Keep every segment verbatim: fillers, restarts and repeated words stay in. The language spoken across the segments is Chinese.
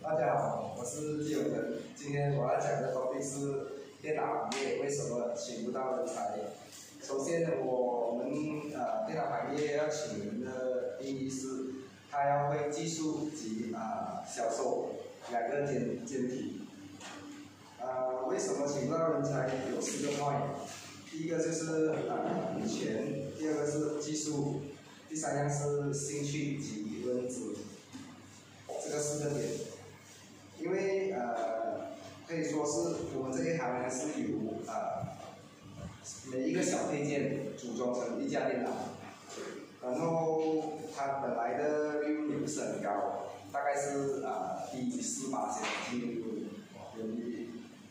大家好，我是季永仁。今天我要讲的 topic 是电脑行业为什么请不到人才。首先，我们呃电脑行业要请人的定义是，他要会技术及啊、呃、销售两个兼兼体。呃，为什么请不到人才？有四个 point。第一个就是啊、呃、钱，第二个是技术，第三样是兴趣及认知。这个四个点。因为呃，可以说是我们这一行呢是由呃每一个小配件组装成一架电脑，然后它本来的利润也不是很高，大概是呃低于四八千净利润人民币。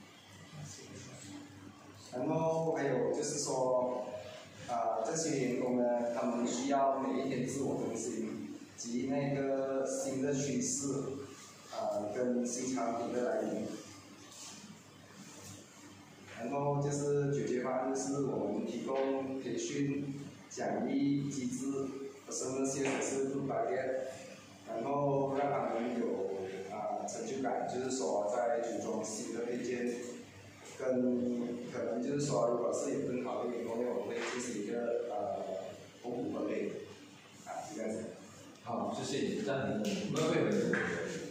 然后还有就是说，啊、呃、这些员工呢，他们需要每一天自我更新及那个新的趋势。呃，跟新产品的来临，然后就是解决方案，就是我们提供培训、奖励机制和身份线的是入白链，然后让他们有啊、呃、成就感，就是说在组装新的配件，跟可能就是说，如果是有更好的员工，我们会进行一个呃红股分配，啊，是这样子。 好，谢谢你。这样你们会不会有人？